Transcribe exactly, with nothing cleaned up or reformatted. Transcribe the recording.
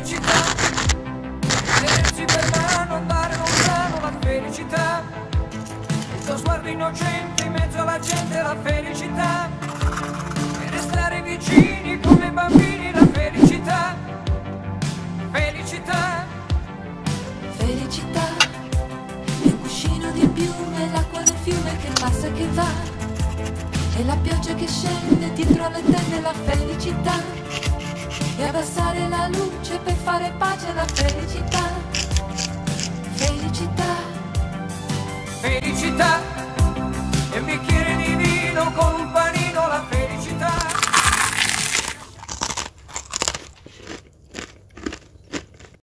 felicità, tenersi per mano, andare lontano, la felicità, il tuo sguardo innocente in mezzo alla gente, la felicità, e restare vicini come bambini, la felicità, felicità, Felicità, è un cuscino di piume, l'acqua del fiume che passa e che va, e la pioggia che scende dietro alle tende, la felicità, e abbassare la luce per fare pace, la felicità, felicità, felicità.